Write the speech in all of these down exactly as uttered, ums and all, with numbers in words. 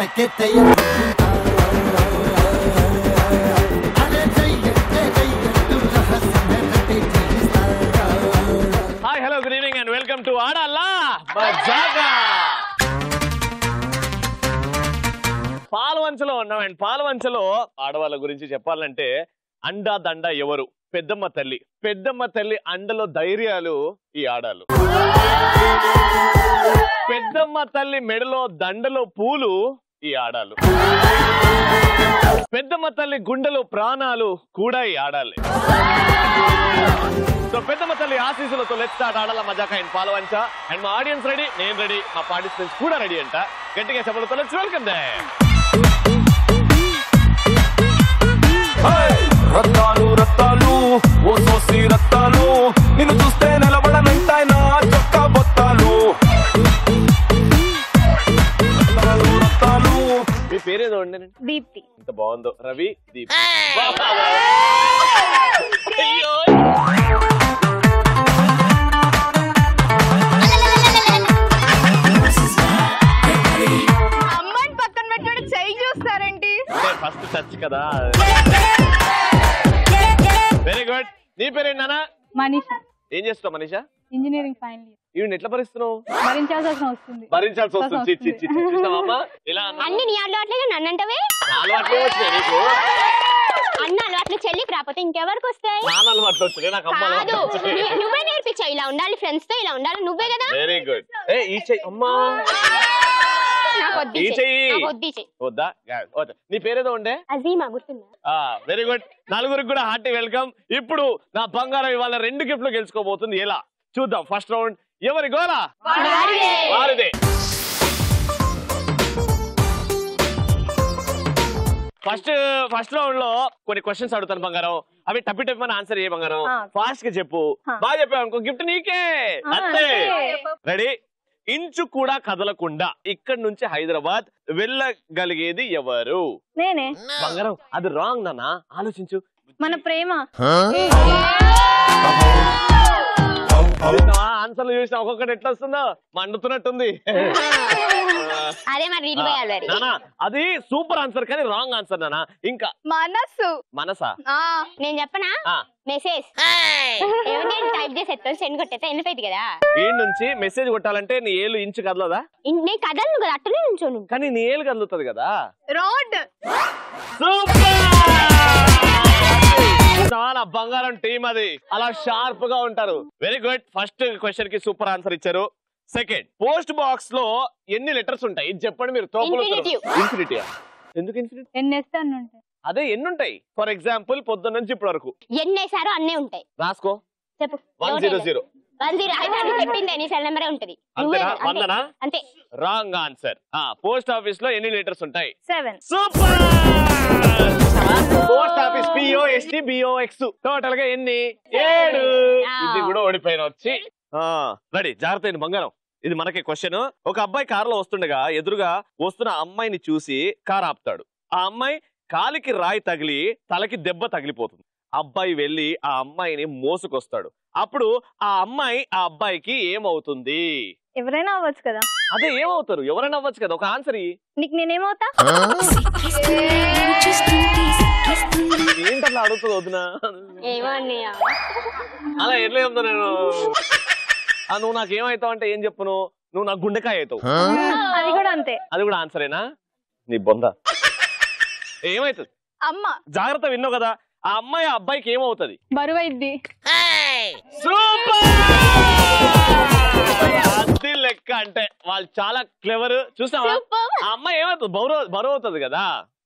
Hi hello good evening and welcome to Aadala Majaka. పాలవంచలో ఉన్నాం and పాలవంచలో ఆడవాళ్ళ గురించి చెప్పాలంటే అండా దండ ఎవరు? పెద్దమ్మ తల్లి. పెద్దమ్మ తల్లి అండలో ధైర్యాలు ఈ ఆడాలు. పెద్దమ్మ తల్లి మెడలో దండలో పూలు ఈ ఆడాలు. పెద్దమ్మ తల్లి గుండెలో ప్రాణాలు కూడా ఈ ఆడాలి. సో పెద్దమ్మ తల్లి ఆశీస్సులతో let's start Aadala Majaka in Palvancha. And మా ఆడియన్స్ రెడీ, నేను రెడీ, మా పార్టిసిపెంట్స్ కూడా రెడీ అంట. గట్టిగా చెప్పడంతో లెట్స్ వెల్కమ్ దే. రత్తాలు రత్తాలు ఓ సోసి రత్తాలు, నిన్ను చూస్తే నిలబడనంటాయి నా చొక్కా బొత్తాలు. రత్తాలు. మీ పేరేదో ఉండేనండి? దీప్తి. ఇంత బాగుందో. రవి దీప్తి. అమ్మాయిని పక్కన పెట్టుకుంటే చెయ్యి చూస్తారేంటి? ఫస్ట్ టచ్ కదా. Very good. నీ పేరేంటి నాన్న? మనీషా. ఏం చేస్తావు Manisha? Engineering final year. Even ఎట్లా భరిస్తున్నావు? భరించాల్సి వస్తుంది. భరించాల్సి వస్తుంది. చి, చి, చి, చి. చూసావమ్మా? ఇలా అన్ని నీ అలవాట్లుగా నన్ను అంటవే. నా అలవాట్లే వచ్చినాయి నీకు. అన్న అలవాట్లు చెల్లికి రాకపోతే ఇంకెవరికి వస్తాయి? నాన్న అలవాట్లు వచ్చినాయి, నాకు అమ్మ కాదు, అలవాట్లు వచ్చినాయి. ను- నువ్వే నేర్పించావు ఇలా ఉండాలి, ఫ్రెండ్స్ తో ఇలా ఉండాలి, నువ్వే కదా. Very good. ఏ ఈ చెయ్యి అమ్మా. నాకు వద్దు ఈ చెయ్యి. చెయ్యి నాకు వద్దు చెయ్యి. వద్దా? వద్దా. నీ పేరేదో ఉండే? అజీమా గుర్తుందా? Very good. నలుగురికి కూడా హార్టీ వెల్కమ్. ఇప్పుడు నా బంగారం ఇవాళ రెండు గిఫ్ట్లు గెలుచుకోబోతుంది. ఎలా చూద్దాం. ఫస్ట్ రౌండ్ ఎవరి గోలా? వారిదే. ఫస్ట్ ఫస్ట్ రౌండ్ లో కొన్ని క్వశ్చన్స్ అడుగుతాను బంగారం. అవి టప్పి టప్పి ఆన్సర్ ఏ బంగారం? ఫాస్ట్ గా చెప్పు. బాగా చెప్పావు అనుకో గిఫ్ట్ నీకే. అంతే. రెడీ? ఇంచు కూడా కదలకుండా ఇక్కడ నుంచి హైదరాబాద్ వెళ్ళగలిగేది ఎవరు? నేనే. బంగారం అది రాంగ్ నాన్న, ఆలోచించు. మన ప్రేమ. ఆన్సర్లు చూసిన ఒక్కొక్కటి ఎట్లా వస్తుందో మండుతున్నట్టుంది. అదే మరి రీడిపోయాలి మరి. నానా అది సూపర్ ఆన్సర్ కానీ రాంగ్ ఆన్సర్ నానా. ఇంకా మనస్సు. మనసా? నేను చెప్పనా? మెసేజ్ టైప్ చేసి ఎత్తాను, సెండ్ కొట్టేస్తా, ఎండిపోయింది కదా. ఈ నుంచి మెసేజ్ కొట్టాలంటే నీ ఏలు ఇంచు కదలదా? నేను కదలను కదా, అట్టనే నుంచోను. కానీ నీ ఏలు కదులుతుంది కదా. రోడ్. చాలా బంగారం టీం అది, అలా షార్ప్ గా ఉంటారు. Very good. ఫస్ట్ క్వశ్చన్ కి సూపర్ ఆన్సర్ ఇచ్చారు. సెకండ్, పోస్ట్ బాక్స్ లో ఎన్ని లెటర్స్ ఉంటాయి ఇది చెప్పండి మీరు. ఇన్ఫినిటీ. ఎందుకు ఇన్ఫినిటీ? ఎన్నేస్తాను ఉంటాయి. అదే ఎన్ని ఉంటాయి? ఫర్ ఎగ్జాంపుల్ పొద్దున్న నుంచి ఇప్పటి వరకు ఎన్ని వేసారో అన్నే ఉంటాయి. రాసుకో. చెప్పు. One zero zero one zero అయితే అది చెప్పింది నీ సెల్ నెంబరే ఉంటది. అంతేనా? వందనా? అంతే. Wrong answer. పోస్ట్ ఆఫీస్ లో ఎన్ని లెటర్స్ ఉంటాయి? Seven. Super. Post office PO ST BO X total గా ఎన్ని? ఏడు. ఇది కూడా ఓడిపోయిన వచ్చి. రెడీ? జాగ్రత్త బంగారం. ఇది మనకి క్వశ్చన్. ఒక అబ్బాయి కారులో వస్తుండగా ఎదురుగా వస్తున్న అమ్మాయిని చూసి కారు ఆపుతాడు. ఆ అమ్మాయి కాలికి రాయి తగిలి తలకి దెబ్బ తగిలిపోతుంది. అబ్బాయి వెళ్లి ఆ అమ్మాయిని మోసుకొస్తాడు. అప్పుడు ఆ అమ్మాయి ఆ అబ్బాయికి ఏమవుతుంది? ఎవరైనా అవ్వచ్చు కదా. అదే ఏమవుతారు? ఎవరైనా అవ్వచ్చు కదా. ఒక ఆన్సర్. నీకు నేనేమవుతా? ఏంటట్లా అడుగుతుంది వదినా? అలా ఎట్లా చెప్తా నేను? నువ్వు నాకేమవుతావు అంటే ఏం చెప్పను? నువ్వు నాకు గుండెకాయ అవుతావు. అది కూడా అంతే. అది కూడా ఆన్సరేనా? నీ బొంద. ఏమైతుంది? అమ్మ. జాగ్రత్త విన్నావు కదా. ఆ అమ్మాయి ఆ అబ్బాయికి ఏమవుతుంది? బరువైద్ది. సూపర్. అది లెక్క అంటే వాళ్ళు చాలా క్లెవర్. చూసావా? ఆ అమ్మాయి ఏమవుతుంది? బరువు బరువు అవుతుంది కదా.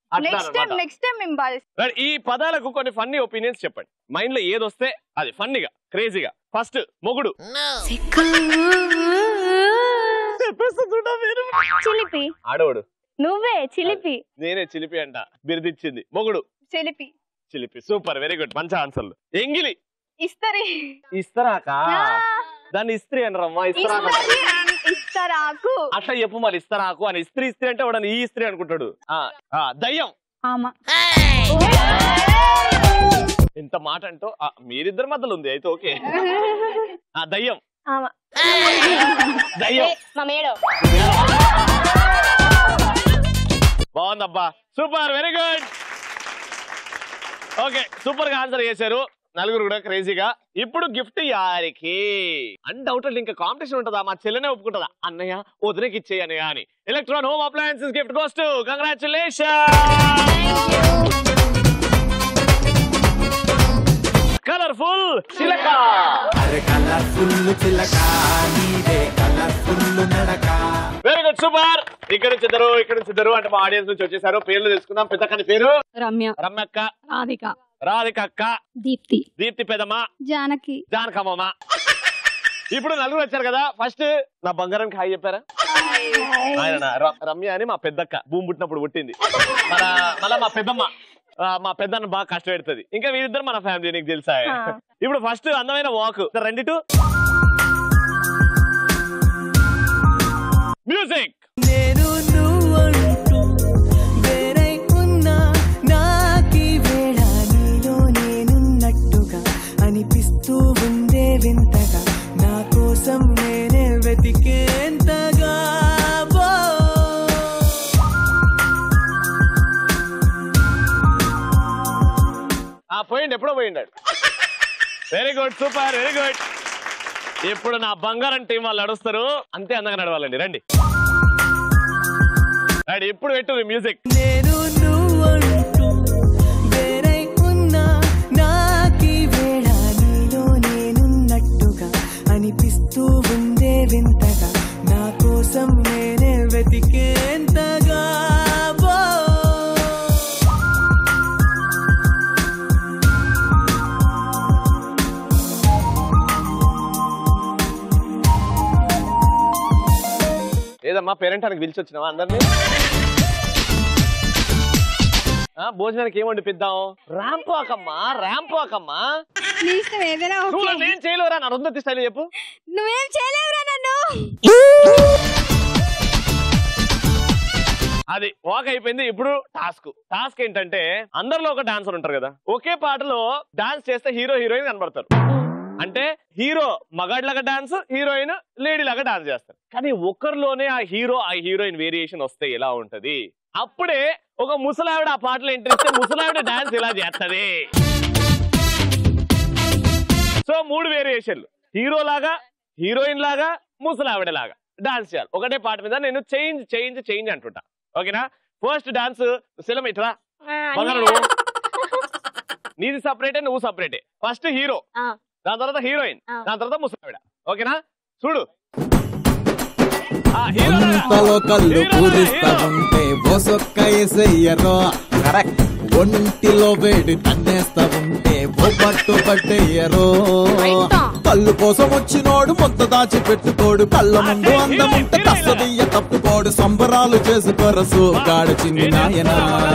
ఈ పదాలకు కొన్ని ఫన్నీ ఒపీనియన్స్ చెప్పండి. మైండ్ లో ఏదొస్తే అది ఫన్నీగా క్రేజీగా. ఫస్ట్ మొగుడు. చిలిపి. ఆడోడు. నువ్వే చిలిపి. నేనే చిలిపి అంట. బిరుదిచ్చింది. మొగుడు చిలిపి. చిలిపి. సూపర్. Very good. మంచి ఆన్సర్లు. ఎంగిలి. ఇస్తరి. ఇస్తరాకా? దాన్ని ఇస్త్రీ అనరమ్మా. ఇస్తరాకు. ఇస్తరాకు. అట్లా చెప్పు మరి. ఇస్తరాకు అని. ఇస్త్రీ ఇస్త్రీ అంటే వాడు ఈ ఇస్త్రీ అనుకుంటాడు. దయ్యం. ఇంత మాట అంటూ మీరిద్దరి మధ్యలో ఉంది అయితే ఓకే. దయ్యం. దయ్యం. బాగుందబ్బా, super, very good. Okay, super గా ఆన్సర్ చేశారు నలుగురు కూడా క్రేజీగా. ఇప్పుడు గిఫ్ట్ యారికి అని డౌట్ అంటే ఇంకా కాంపిటీషన్ ఉంటుందా? మా చెల్లెనే ఒప్పుకుంటుందా అన్నయ్య వదిలేకి ఇచ్చేయి అన్నయ్య అని. Electron home appliances gift goes to congratulation. Colourful చిలక. Very good, super. ఇక్కడ నుంచి ఇద్దరు ఇక్కడ నుంచి ఇద్దరు అంటే మా ఆడియన్స్ నుంచి వచ్చేసారు. పేర్లు తెలుసుకుందాం. పెద్దక్కని పేరు రమ్య, రమ్యక్క, రాధిక, రాధిక అక్క, దీప్తి, దీప్తి పెదమ్మ, జానకి, జానకమ్మ. ఇప్పుడు నలుగురు వచ్చారు కదా. ఫస్ట్ నా బంగారానికి హాయ్ చెప్పారా? ఆయన రమ్య అని మా పెద్దక్క భూమి పుట్టినప్పుడు పుట్టింది. మన మళ్ళా మా పెద్దమ్మ మా పెద్దన్న బాగా కష్టపెడుతుంది. ఇంకా వీరిద్దరు మన ఫ్యామిలీ, నీకు తెలుసా. ఇప్పుడు ఫస్ట్ అందమైన వాక్ రండి టు మ్యూజిక్. నేను నువ్వంటూ వేరై ఉన్నా నాకీ వేళ నీలో నేనున్నట్టుగా అనిపిస్తూ ఉందే వింతగా, నా కోసం నేనే వెతికేంతగా. పోయిండు, ఎప్పుడో పోయిండాడు. Very good, super, very good. ఇప్పుడు నా బంగారం టీం వాళ్ళు నడుస్తారు. అంతే అందంగా నడవాలండి. రండి రండి ఇప్పుడు పెట్టు మ్యూజిక్. నేను నువ్వంటూ వేరై ఉన్నా నాకీ వేళ నీలో నేనున్నట్టుగా అనిపిస్తూ ఉందే వింతగా, నా కోసం నేనే వెతికేంతగా. ఏదమ్మా పేరెంటానికి పిలిచి వచ్చినావా అందరినీ? భోజనానికి ఏం వండిపిద్దాం? Ramp వాకమ్మా, ramp వాకమ్మా. నేను చేయలేవురా, నా రుందతి స్టైల్ చెప్పు. నువ్వేం చేయలేవురా నన్ను. అది వాక్ అయిపోయింది. ఇప్పుడు టాస్క్. టాస్క్ ఏంటంటే అందరిలో ఒక డాన్సర్ ఉంటారు కదా, ఒకే పాటలో డాన్స్ చేస్తే హీరో హీరోయిన్ కనబడతారు. అంటే హీరో మగాడిలాగా డాన్స్, హీరోయిన్ లేడీ లాగా డాన్స్ చేస్తారు. కానీ ఒకరిలోనే ఆ హీరో ఆ హీరోయిన్ వేరియేషన్ వస్తే ఎలా ఉంటది? అప్పుడే ఒక ముసలావిడ ఆ పాటలో ఎంట్రీ ఇస్తే ముసలావిడ డాన్స్ ఇలా చేస్తది. సో మూడు వేరియేషన్లు, హీరో లాగా, హీరోయిన్ లాగా, ముసలావిడ లాగా డాన్స్ చేయాలి ఒకటే పాట మీద. నేను చేంజ్ చేంజ్ చేంజ్ అంటుంటా. ఓకేనా? ఫస్ట్ డాన్స్ సెలమ్ ఇట్రా బంగారు, నీది సపరేటే, నువ్వు సపరేటే. ఫస్ట్ హీరో, దాని తర్వాత హీరోయిన్, దాని తర్వాత ముసలావిడ. ఓకేనా? చూడు. అంతలో కళ్ళు పూరిస్తా ఉంటే బోసొక్క ఏసయ్యరో, ఒంటిలో వేడి తన్నేస్తా ఉంటే ఓ పట్టు పట్టేయరో. కళ్ళు కోసం వచ్చినోడు మొత్త దాచి పెట్టుకోడు, కళ్ళ ముందు అందముంటే కస్తదీయ తప్పుకోడు. సంబరాలు చేసుకోరసు గాడు చిన్ని నాయనా.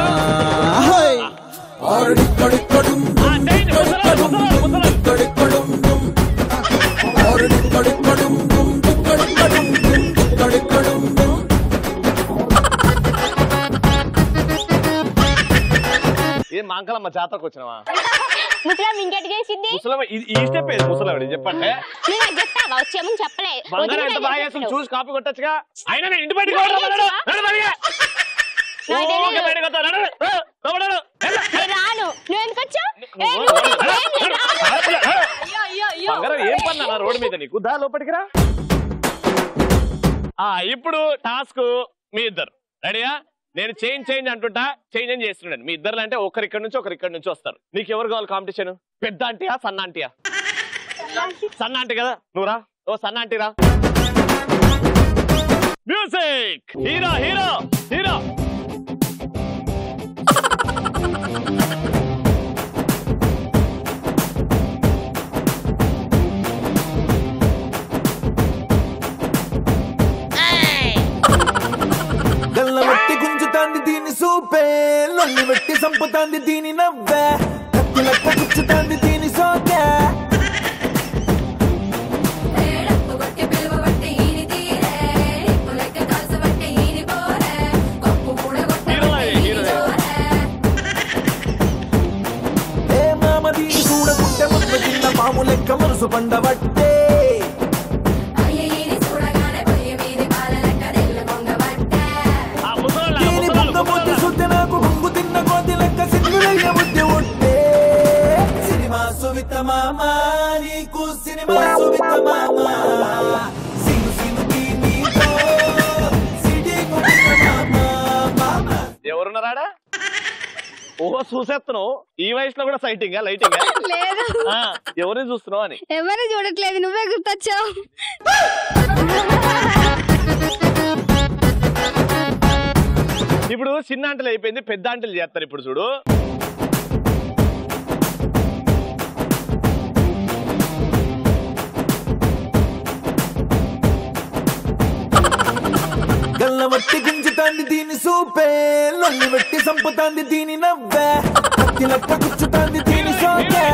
ఏం మాంకలమ్మ జాతరకు వచ్చినావా? ముసలాం ఇంకెట్ చేసింది. ముసలమ్మ ఈ స్టెప్ ఏది ముసలావిడ చెప్పంటే? చెప్తావా వచ్చేమని చెప్పలే. బంగారం ఎంత బాగా చేస్తుంది చూసి కాపీ కొట్టచ్చుగా. అయినా నేను ఇంటి బయటకు రాను. నువ్వు ఎందుకు వచ్చావు? బంగారం ఏం పన్నా రోడ్డు మీద నీకు? దా లోపలికి రా. ఇప్పుడు టాస్క్ మీ ఇద్దరు రెడీయా? నేను చేంజ్ చేంజ్ అంటుంటా, చేంజ్ అని చేస్తున్నాను. మీ ఇద్దరు అంటే ఒకరి ఇక్కడ నుంచి ఒకరి ఇక్కడ నుంచి వస్తారు. నీకు ఎవరు కావాలి కాంపిటీషన్? పెద్ద ఆంటీయా సన్న ఆంటీయా? సన్న ఆంటీ కదా, నువ్వు రా. ఓ సన్న ఆంటీ రా. మ్యూజిక్. హీరో హీరో హీరో గల్లవెట్టి గుంజుతాంది దీని సూపే, లొల్లి వెట్టి సంపుతాంది దీని నవ్వే, కత్తి లెక్క గుచ్చుతాంది దీని సోకే. ఏ మామ దీని చూడకుంటే ముద్ద చిన్న పాము లెక్క మనసు పండబట్టే. దీని బుంగ బుద్ధి సినిమా సువిత మామ సిను సినుకి నీతో సిటీ కొట్టిన మామ మామ. ఎవరున్నారాడా? ఓహో చూసేస్తున్నావు. ఈ వయసులో కూడా సైటింగ్ లైటింగ్ లేదు, ఎవరిని చూస్తున్నావు అని. ఎవరు చూడట్లేదు, నువ్వే గుర్తొచ్చావు. ఇప్పుడు చిన్న అంటలు అయిపోయింది, పెద్ద అంటలు చేస్తారు ఇప్పుడు చూడు. గల్లవట్టి గుంజుతాంది దీని సూపే, లొల్లి వెట్టి సంపుతాంది దీని నవ్వే, కత్తి లెక్క గుచ్చుతాంది దీని సోకే.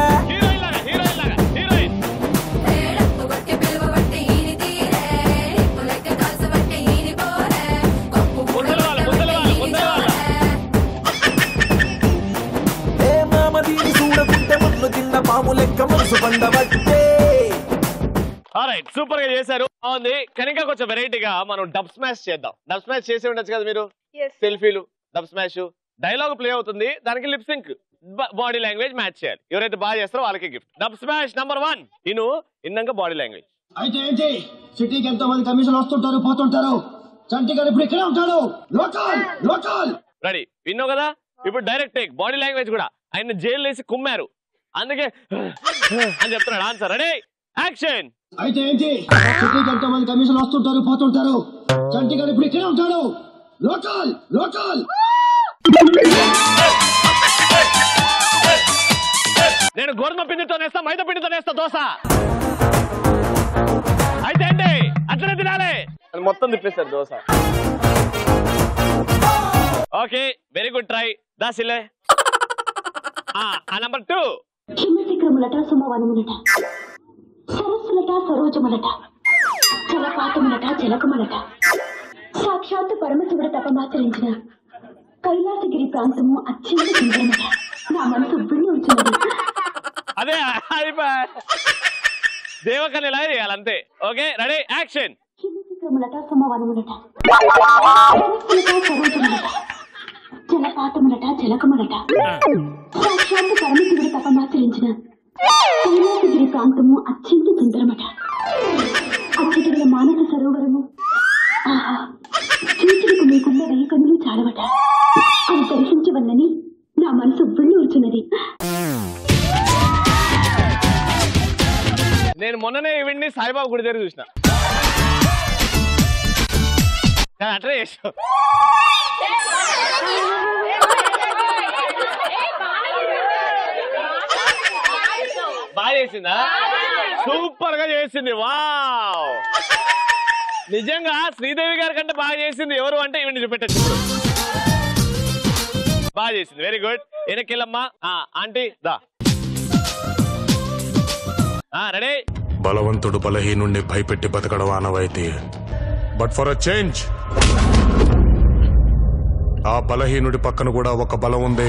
ఏ మామ దీని చూడకుంటే ముళ్ళు తిన్న పాము లెక్క మనసు పండబట్టే. ఆల్రైట్, సూపర్ గా చేశారు, బాగుంది. కానీ ఇంకా కొంచెం వెరైటీగా మనం డబ్ స్మాష్ చేద్దాం. డబ్ స్మాష్ చేసి ఉండొచ్చు కదా మీరు. సెల్ఫీలు, డబ్ స్మాష్, డైలాగ్ ప్లే అవుతుంది, దానికి lip sync, body language match చేయాలి. ఎవరైతే బాగా చేస్తారో వాళ్ళకి gift. Dub smash number one ఇను, ఇన్నాక బాడీ లాంగ్వేజ్. అయితే ఏంటి, సిటీకి ఎంతో మంది కమిషన్ వస్తుంటారు పోతుంటారు, చంటి గారు ఇప్పుడు ఇక్కడే ఉంటాడు. లోకల్ లోకల్ రెడీ, విన్నావు కదా. ఇప్పుడు డైరెక్ట్ టేక్, బాడీ లాంగ్వేజ్ కూడా. ఆయన జైలు వేసి కుమ్మారు, అందుకే అని చెప్తున్నాడు ఆన్సర్. Ready, action. అయితే ఏంటి, సిటీకి ఎంతో మంది కమిషన్ వస్తుంటారు పోతుంటారు, చంటి గారు ఇప్పుడు ఇక్కడే ఉంటాడు. లోకల్ లోకల్ నేను గోధుమ పిండితో నేస్తా, మైదా పిండితో నేస్తా దోశ. అయితే ఏంటి, అట్లనే తినాలి అని మొత్తం తిప్పేస్తారు dosa. Okay, very good try. దాసిలే ఆ నంబర్ టూ. హిమశిఖరములట సుమవనములట, సరస్సులట సరోజములట, జలపాతములట జలకములట, సాక్షాత్తు పరమశివుడు తపమాచరించిన కైలాసగిరి ప్రాంతము అత్యంత సుందరమట, నా మనసు ఉబ్బిని ఉంచున్నది. అదే దేవకన్య ఇలా చేయాలంతే. Okay, ready, action. హిమశిఖరములట సుమవనములట, సరస్సులట సరోజములట, జలపాతములట జలకములట, సాక్షాత్తు పరమశివుడు తపమాచరించిన కైలాసగిరి ప్రాంతము అత్యంత సుందరమట, అచ్చటిగల మానస సరోవరము, ఆహా చూచుటకు మీకున్న వెయ్యి కనులు చాలవట, అది దర్శించవల్లని నా మనసు ఉబ్బిని ఉంచున్నది. నేను మొన్ననే ఈవెంట్ ని సాయిబాబా గుడి దగ్గర చూసిన, అట్లా చేసావు. బాగా చేసిందా? సూపర్ గా చేసింది, వావ్. నిజంగా శ్రీదేవి గారి కంటే బాగా చేసింది ఎవరు అంటే ఈవెంట్ చూపెట్టచ్చు. బాగా చేసింది, వెరీ గుడ్. వెనక్కిల్లమ్మా ఆంటీ దా. రెడీ. బలవంతుడు బలహీనుండి భయపెట్టి బతకడం ఆనవాయితీ, బట్ ఫర్ అ చేంజ్ ఆ బలహీనుడి పక్కన కూడా ఒక బలం ఉంది.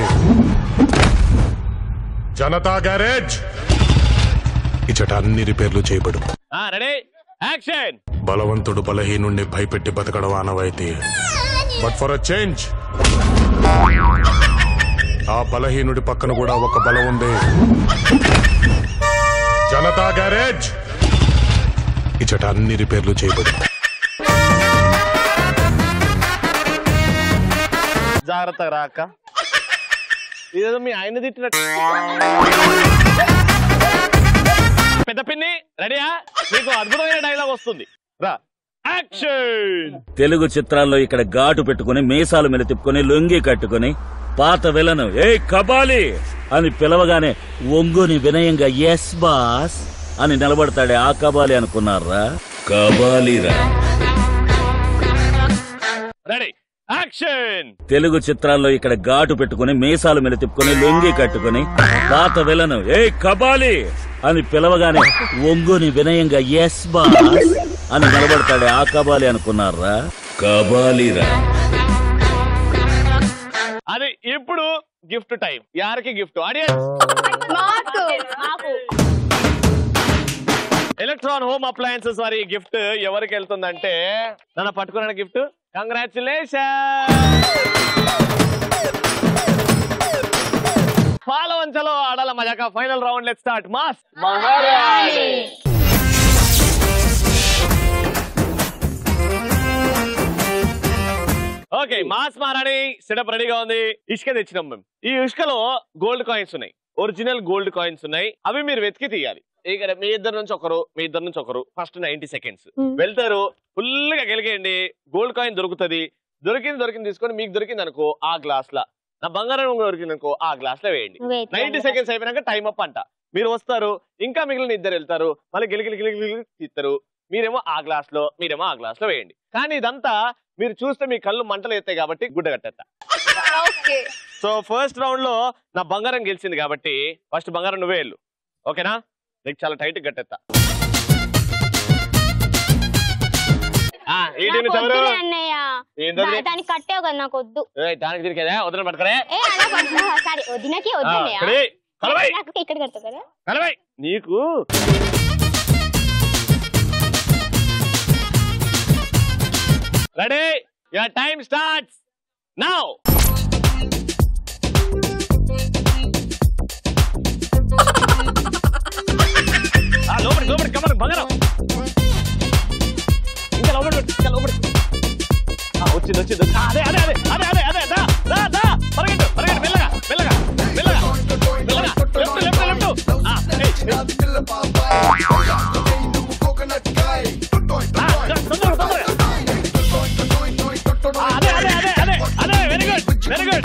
జనతా గ్యారేజ్. ఇచ్చట అన్ని రిపేర్లు చేయబడు. Ready, action. బలవంతుడు బలహీనుండి భయపెట్టి బతకడం ఆనవాయితీ, బట్ ఫర్ అ చేంజ్ ఆ బలహీనుడి పక్కన కూడా ఒక బలం ఉంది. జనతా గ్యారేజ్. ఇచ్చట అన్ని రిపేర్లు చేయబడు. జాగ్రత్తగా రాక, ఇదేదో మీ ఆయన తిట్టినట్టు. పెద్ద పిన్ని రెడీయా? నీకు అద్భుతమైన డైలాగ్ వస్తుంది, రా. యాక్షన్. తెలుగు చిత్రాల్లో ఇక్కడ ఘాటు పెట్టుకుని మీసాలు మీద తిప్పుకొని లొంగి కట్టుకుని పాత విలను ఏ కబాలి అని పిలవగానే ఒంగుని వినయంగా ఎస్ బాస్ అని నిలబడతాడే ఆ కబాలి అనుకున్నారా? కబాలిరా. Ready, action. తెలుగు చిత్రాల్లో ఇక్కడ ఘాటు పెట్టుకుని మీసాలు మీద తిప్పుకొని లొంగి కట్టుకుని పాత విలను ఏ కబాలి అని పిలవగానే ఒంగుని వినయంగా ఎస్ బాస్ అని నిలబడతాడే ఆ కబాలి అనుకున్నారా? కబాలిరా. అది ఇప్పుడు గిఫ్ట్ టైం. యారికి gift? Audience. Electron home appliances వారి గిఫ్ట్ ఎవరికి వెళ్తుందంటే, నన్ను పట్టుకున్న గిఫ్ట్. కంగ్రాచులేషన్. పాలవంచలో Aadala Majaka final round. Let's start. Mass మహారాణి. ఓకే మాస్ మారాడి సెటప్ రెడీగా ఉంది. ఇసుక తెచ్చినాం మేము. ఈ ఇసుకలో గోల్డ్ కాయిన్స్ ఉన్నాయి, ఒరిజినల్ గోల్డ్ కాయిన్స్ ఉన్నాయి. అవి మీరు వెతికి తీయాలి. ఇక్కడ మీ ఇద్దరు నుంచి ఒకరు, మీ ఇద్దరు నుంచి ఒకరు. ఫస్ట్ నైన్టీ సెకండ్స్ వెళ్తారు. ఫుల్ గా గెలిగేయండి. గోల్డ్ కాయిన్ దొరుకుతుంది. దొరికింది దొరికింది తీసుకొని మీకు దొరికింది అనుకో ఆ గ్లాస్ లా, నా బంగారం దొరికింది అనుకో ఆ గ్లాస్ లో వేయండి. నైన్టీ సెకండ్స్ అయిపోయినాక టైం అప్ అంట. మీరు వస్తారు, ఇంకా మిగిలిన ఇద్దరు వెళ్తారు, మళ్ళీ గిలిగిలి గిలిగిలి తీస్తారు. మీరేమో ఆ గ్లాస్ లో, మీరేమో ఆ గ్లాస్ లో వేయండి. కానీ ఇదంతా మీరు చూస్తే మీ కళ్ళు మంటలు ఎత్తాయి కాబట్టి గుడ్డ కట్టేస్తా. సో ఫస్ట్ రౌండ్ లో నా బంగారం గెలిచింది కాబట్టి ఫస్ట్ బంగారం నువ్వే వెళ్ళు. ఓకేనా? నీకు చాలా టైట్ కట్టేస్తా. దానికి కట్టావు కదా, నాకు వద్దు. దానికి తిరిగేదా? వదిన పట్టుకరే. సారీ వదినకి వద్దన్నయ్య, ఇక్కడ కడతావు కదా నీకు. Ready? Your time starts now. లోపలికి లోపలికి కమర్ బంగారం ఇంకా లోపలి ఇంకా లోపలి వచ్చింది వచ్చింది. అదే అదే అదే అదే అదే అదే దా దా దా పరిగెట్టు పరిగెట్టు మెల్లగా మెల్లగా మెల్లగా మెల్లగా లెఫ్ట్ లెఫ్ట్ లెఫ్ట్. అదే అదే అదే అదే అదే వెరీ గుడ్ వెరీ గుడ్.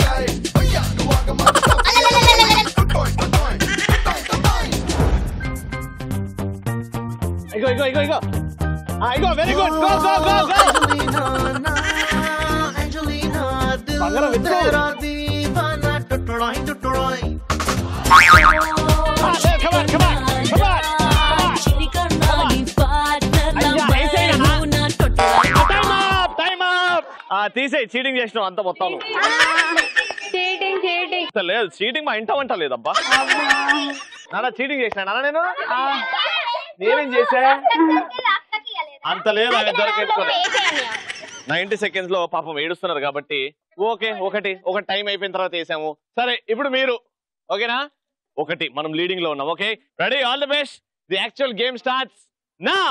ఇగో ఇగో ఇగో ఇగో ఇగో very good. Go go go go. బంగారం వెతుకు. తీసేయి, చీటింగ్ చేసినావు అంత మొత్తం. లేదు చీటింగ్ మా ఇంట వంట లేదబ్బా. నాన్న చీటింగ్ చేసిన నాన్న, నేను నేనేం చేశా అంత లేదు. నైన్టీ సెకండ్స్ లో పాపం ఏడుస్తున్నారు కాబట్టి ఓకే ఒకటి ఒక టైం అయిపోయిన తర్వాత వేసాము. సరే ఇప్పుడు మీరు ఓకేనా? ఒకటి మనం లీడింగ్ లో ఉన్నాం. Okay ready? All the best. The actual game starts now.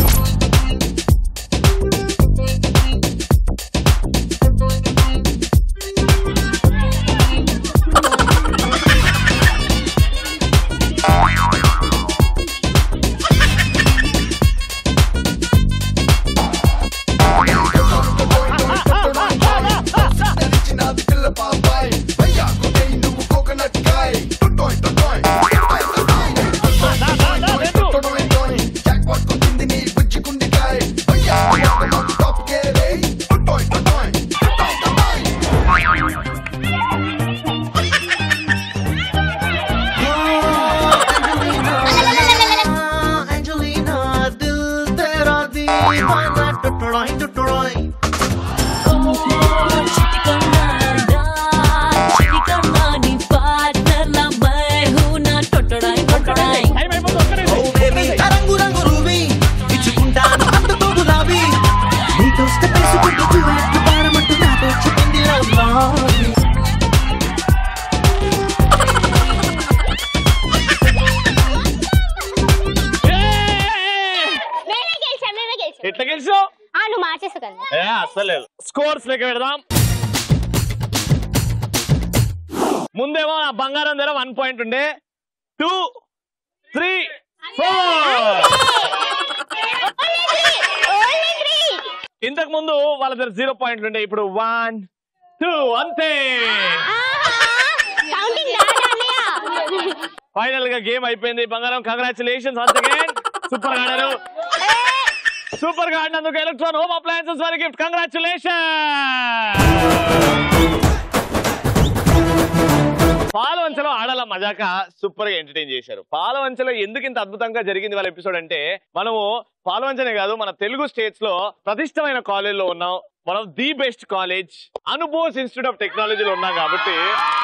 ఎట్లా గెలిచావు? నువ్వు మార్చేస్తా. అసలు స్కోర్స్ లెక్క పెడదాం. ముందేమో ఆ బంగారం దగ్గర వన్ పాయింట్ ఉండే, టూ త్రీ ఫోర్. ఇంతకు ముందు వాళ్ళ దగ్గర జీరో పాయింట్లు ఉండే, ఇప్పుడు వన్ టూ అంతే. ఫైనల్ గా గేమ్ అయిపోయింది. బంగారం కంగ్రాచులేషన్స్ వన్స్ అగైన్. సూపర్ గా ఆడారు, సూపర్ గా ఆడినందుకు ఎలక్ట్రాన్ హోమ్ అప్లయన్సెస్ వారి గిఫ్ట్. కంగ్రాచులేషన్. పాలవంచలో ఆడాల మజాక సూపర్ గా ఎంటర్టైన్ చేశారు. పాలవంచలో ఎందుకు ఇంత అద్భుతంగా జరిగింది వాళ్ళ ఎపిసోడ్ అంటే, మనము పాలవంచనే కాదు మన తెలుగు స్టేట్స్ లో ప్రతిష్టమైన కాలేజ్ లో ఉన్నాం. One of the best college Anubose institute of టెక్నాలజీలో ఉన్నాం కాబట్టి,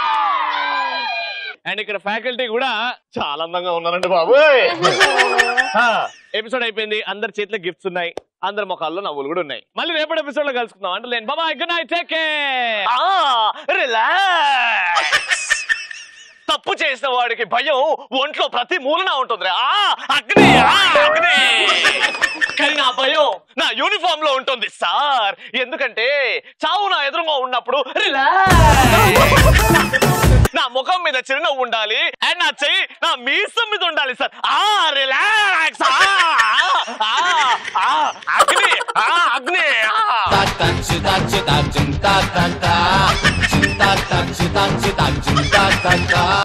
అండ్ ఇక్కడ ఫ్యాకల్టీ కూడా చాలా అందంగా ఉన్నారండి బాబు. ఎపిసోడ్ అయిపోయింది, అందరి చేతిలో గిఫ్ట్స్ ఉన్నాయి, అందరి ముఖాల్లో నవ్వులు కూడా ఉన్నాయి. మళ్ళీ రేపటి ఎపిసోడ్ లో కలుసుకుందాం. అంటే లేని బాబాయ్, good night, take care, relax. తప్పు చేసిన వాడికి భయం ఒంట్లో ప్రతి మూలన ఉంటుంది. ఆ అగ్ని ఆ, అగ్ని కానీ నా భయం నా యూనిఫామ్ లో ఉంటుంది సార్. ఎందుకంటే చావు నా ఎదురుగా ఉన్నప్పుడు నా ముఖం మీద చిరునవ్వు ఉండాలి అండ్ నా చెయ్యి నా మీసం మీద ఉండాలి సార్. ఆ రిలాక్స్ అగ్ని అగ్ని